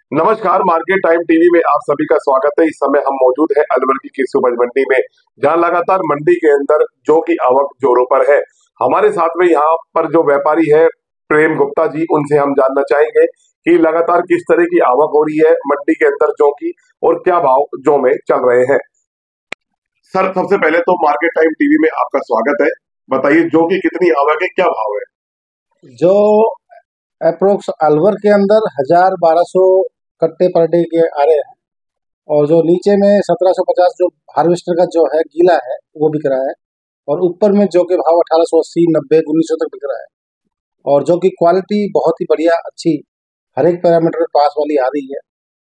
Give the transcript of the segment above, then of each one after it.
नमस्कार, market time TV में आप सभी का स्वागत है। इस समय हम मौजूद हैं अलवर की कृषि उपज मंडी में, जहां लगातार मंडी के अंदर जौ की आवक जोरों पर है। हमारे साथ में यहाँ पर जो व्यापारी है प्रेम गुप्ता जी, उनसे हम जानना चाहेंगे कि लगातार किस तरह की आवक हो रही है मंडी के अंदर जौ की और क्या भाव जौ में चल रहे हैं। सर, सबसे पहले तो मार्केट टाइम टीवी में आपका स्वागत है। बताइए, जौ की कितनी आवक है, क्या भाव है? जो अप्रोक्स अलवर के अंदर 1000-1200 कट्टे पर डे के आ रहे हैं, और जो नीचे में 1750 जो हार्वेस्टर का जो है गीला है वो बिक रहा है, और ऊपर में जो के भाव 1880, 90, 1900 तक बिक रहा है। और जो की क्वालिटी बहुत ही बढ़िया अच्छी हर एक पैरामीटर में पास वाली आ रही है।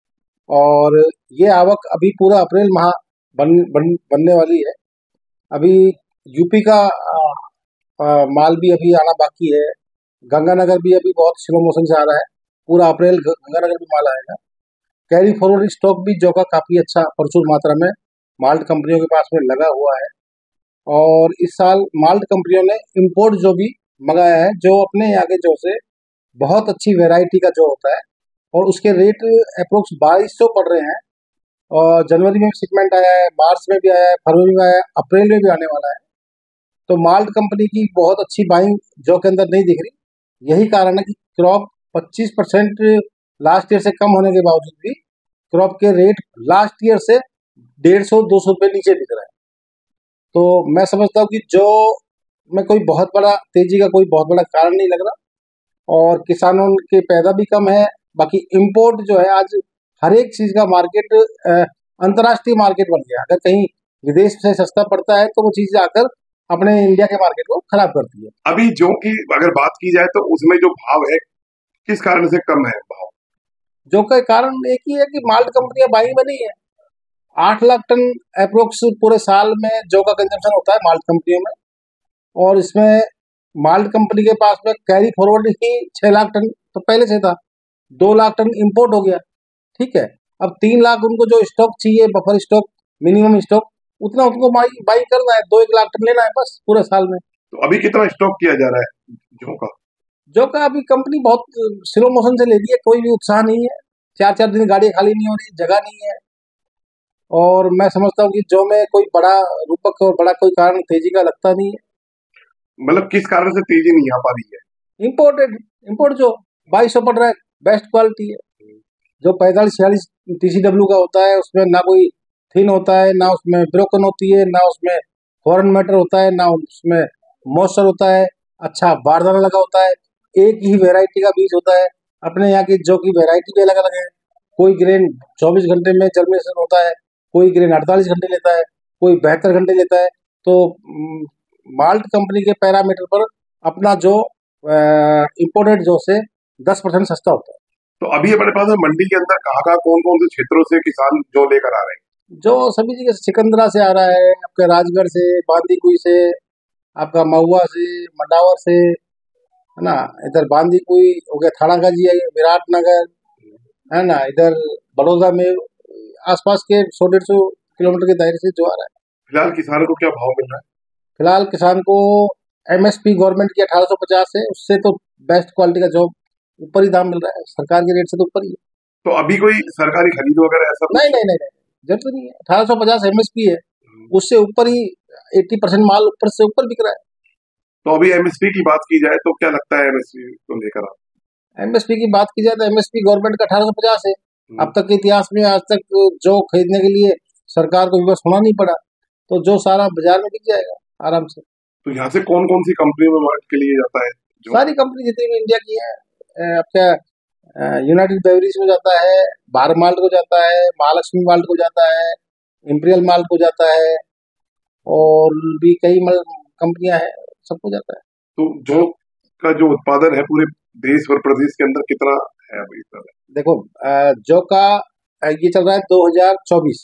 और ये आवक अभी पूरा अप्रैल माह बनने वाली है। अभी यूपी का माल भी अभी आना बाकी है। गंगानगर भी अभी बहुत स्लो मोशन से आ रहा है। पूरा अप्रैल गंगानगर भी माल आएगा। कैरी फॉरवर्ड स्टॉक भी जो का काफ़ी अच्छा प्रचुर मात्रा में माल्ट कंपनियों के पास में लगा हुआ है। और इस साल माल्ट कंपनियों ने इंपोर्ट जो भी मंगाया है, जो अपने यहाँ के जो से बहुत अच्छी वैरायटी का जो होता है, और उसके रेट अप्रोक्स 2200 पड़ रहे हैं। और जनवरी में भी शिपमेंट आया है, मार्च में भी आया है, फरवरी में आया है, अप्रैल में भी आने वाला है। तो माल्ट कंपनी की बहुत अच्छी बाइंग जौ के अंदर नहीं दिख रही। यही कारण है कि क्रॉप 25% लास्ट ईयर से कम होने के बावजूद भी क्रॉप के रेट लास्ट ईयर से 150-200 रुपये नीचे दिख रहा है। तो मैं समझता हूँ कि जो में कोई बहुत बड़ा तेजी का कोई बहुत बड़ा कारण नहीं लग रहा, और किसानों के पैदा भी कम है। बाकी इम्पोर्ट जो है, आज हर एक चीज़ का मार्केट अंतर्राष्ट्रीय मार्केट बन गया। अगर कहीं विदेश से सस्ता पड़ता है तो वो चीज़ आकर अपने इंडिया के मार्केट को खराब करती है। अभी जौ की अगर बात की जाए तो उसमें जो भाव है किस कारण से कम है भाव? जो का कारण एक ही है कि माल्ट कंपनियां बाइंग में नहीं है। 8 लाख टन अप्रोक्स पूरे साल में जौ का कंजम्पशन होता है माल्ट कंपनियों में, और इसमें माल्ट कंपनी के पास में कैरी फॉरवर्ड ही 6 लाख टन तो पहले से था। 2 लाख टन इंपोर्ट हो गया, ठीक है। अब 3 लाख उनको जो स्टॉक चाहिए, बफर स्टॉक, मिनिमम स्टॉक, उतना उनको बाई करना है। 2-1 लाख टन लेना है बस पूरे साल में। तो अभी कितना स्टॉक किया जा रहा है जौ का? जो का अभी कंपनी बहुत स्लो मोशन से ले रही है, कोई भी उत्साह नहीं है। 4-4 दिन गाड़ी खाली नहीं हो रही, जगह नहीं है। और मैं समझता हूँ कि जो में कोई बड़ा रूपक और बड़ा कोई कारण तेजी का लगता नहीं है। मतलब किस कारण से तेजी नहीं आ पा रही है? इंपोर्ट जो 2200 पड़ रहा है, बेस्ट क्वालिटी है। जो 45-46 TCW का होता है, उसमें ना कोई थिन होता है, ना उसमें ब्रोकन होती है, ना उसमें फॉरेन मैटर होता है, ना उसमें मॉइस्चर होता है, अच्छा बारदाना लगा होता है। एक ही वैरायटी का बीज होता है। अपने यहाँ की जो की वैरायटी भी अलग अलग है। कोई ग्रेन 24 घंटे में जर्मिनेशन होता है, कोई ग्रेन 48 घंटे लेता है, कोई 72 घंटे लेता है। तो माल्ट कंपनी के पैरामीटर पर अपना जो इम्पोर्टेड जो से 10% सस्ता होता है। तो अभी हमारे पास मंडी के अंदर कहाँ कौन कौन से क्षेत्रों से किसान जौ लेकर आ रहे हैं? जो सभी जगह सिकंदरा से आ रहा है, आपके राजगढ़ से, बांदीकुई से, आपका महुआ से, मंडावर से, है ना, इधर बांदीकुई हो गया, थानागाजी है, विराटनगर, है ना, इधर बड़ौदा में, आसपास के 100-150 किलोमीटर के दायरे से जो आ रहा है। फिलहाल किसानों को क्या भाव मिल रहा है? फिलहाल किसान को MSP गवर्नमेंट की 1850 है, उससे तो बेस्ट क्वालिटी का जो ऊपर ही दाम मिल रहा है, सरकार के रेट से तो ऊपर ही है। तो अभी कोई सरकारी खरीद वगैरह ऐसा नहीं नहीं नहीं नहीं, जरूरत नहीं है। 1850 MSP है, उससे ऊपर ही 80% माल ऊपर से ऊपर बिक रहा है। तो अभी एमएसपी की बात की जाए तो क्या लगता है एमएसपी को लेकर आप? MSP की बात की जाए तो MSP गवर्नमेंट का 1850 है। अब तक के इतिहास में आज तक जो खरीदने के लिए सरकार को विवश होना नहीं पड़ा, तो जो सारा बाजार में बिक जाएगा आराम से। तो यहाँ से कौन कौन सी कंपनियों में मार्ट के लिए जाता है जो? सारी कंपनी जितनी भी इंडिया की है, आपका यूनाइटेड ब्रेवरीज में जाता है, बार माल्ट को जाता है, महालक्ष्मी माल्ट को जाता है, इंपीरियल माल्ट को जाता है, और भी कई कंपनियां हैं, सबको जाता है। तो जौ का जो उत्पादन है पूरे देश और प्रदेश के अंदर कितना है अभी तक? देखो, जौ का ये चल रहा है 2024।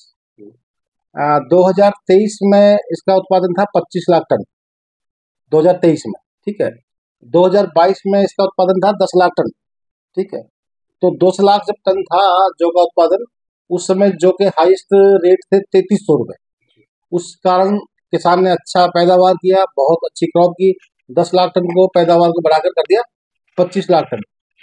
2023 में इसका उत्पादन था 25 लाख टन, 2023 में, ठीक है। 2022 में इसका उत्पादन था 10 लाख टन, ठीक है। तो 2 लाख जब टन था जौ का उत्पादन, उस समय जौ के हाईएस्ट रेट थे 3300 रुपये। उस कारण किसान ने अच्छा पैदावार किया, बहुत अच्छी क्रॉप की। 10 लाख टन को पैदावार को बढ़ाकर कर दिया 25 लाख टन।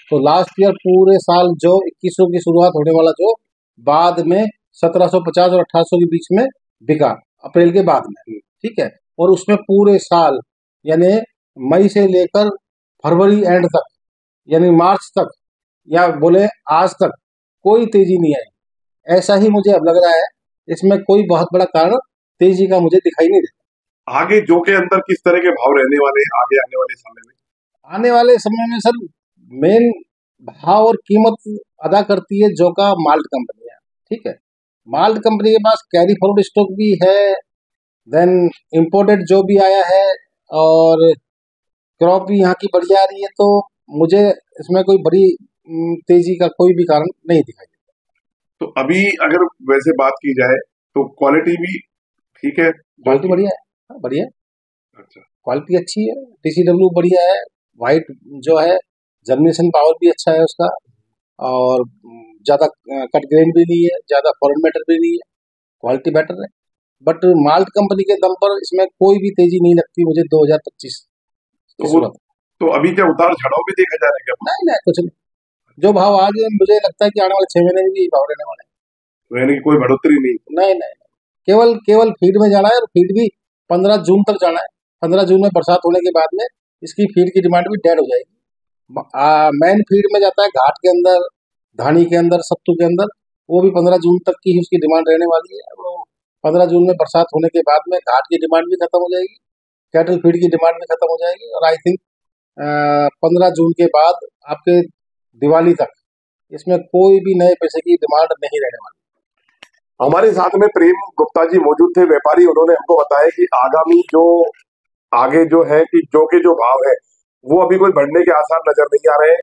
तो लास्ट ईयर पूरे साल जो 2100 की शुरुआत होने वाला जो बाद में 1750 और 1800 के बीच में बिका, अप्रैल के बाद में, ठीक है। और उसमें पूरे साल यानी मई से लेकर फरवरी एंड तक यानी मार्च तक या बोले आज तक कोई तेजी नहीं आई। ऐसा ही मुझे अब लग रहा है, इसमें कोई बहुत बड़ा कारण तेजी का मुझे दिखाई नहीं देता। आगे जौ के अंदर किस तरह के भाव रहने वाले हैं आगे आने वाले समय में? आने वाले समय में सर मेन भाव और कीमत अदा करती है जौ का माल्ट कंपनियां, ठीक है। माल्ट कंपनी के पास कैरी फॉरवर्ड स्टॉक भी है, देन इम्पोर्टेड जो भी आया है, और क्रॉप भी यहाँ की बढ़िया आ रही है, तो मुझे इसमें कोई बड़ी तेजी का कोई भी कारण नहीं दिखाई देता। तो अभी अगर वैसे बात की जाए तो क्वालिटी भी ठीक है, क्वालिटी बढ़िया है, हाँ, बढ़िया, अच्छा, क्वालिटी अच्छी है, टीसीडब्ल्यू बढ़िया है, वाइट जो है जर्मिनेशन पावर भी अच्छा है उसका, और ज़्यादा कट ग्रेन भी नहीं है, ज़्यादा फॉरेन मैटर भी नहीं है, क्वालिटी बेटर है। बट माल्ट कंपनी के दम पर इसमें कोई भी तेजी नहीं लगती मुझे 2025 तो की वो शुरुआत। तो अभी क्या उतार चढ़ाव भी देखा जा रहा है क्या? नहीं नहीं, कुछ नहीं, जो भाव आज है मुझे लगता है कि आने वाले 6 महीने में भी यही भाव रहने वाले तो यानी कि कोई बढ़ोतरी नहीं? हैं। नहीं नहीं, केवल केवल फीड में जाना है, और फीड भी 15 जून तक जाना है। 15 जून में बरसात होने के बाद में इसकी फीड की डिमांड भी डेड हो जाएगी। मेन फीड में जाता है घाट के अंदर, धानी के अंदर, सत्तू के अंदर, वो भी 15 जून तक की ही उसकी डिमांड रहने वाली है। वो 15 जून में बरसात होने के बाद में घाट की डिमांड भी खत्म हो जाएगी, कैटल फीड की डिमांड भी खत्म हो जाएगी, और आई थिंक 15 जून के बाद आपके दिवाली तक इसमें कोई भी नए पैसे की डिमांड नहीं रहने वाली। हमारे साथ में प्रेम गुप्ता जी मौजूद थे, व्यापारी। उन्होंने हमको बताया कि आगामी जो आगे जो है कि जौ के जो भाव है वो अभी कोई बढ़ने के आसार नजर नहीं आ रहे हैं।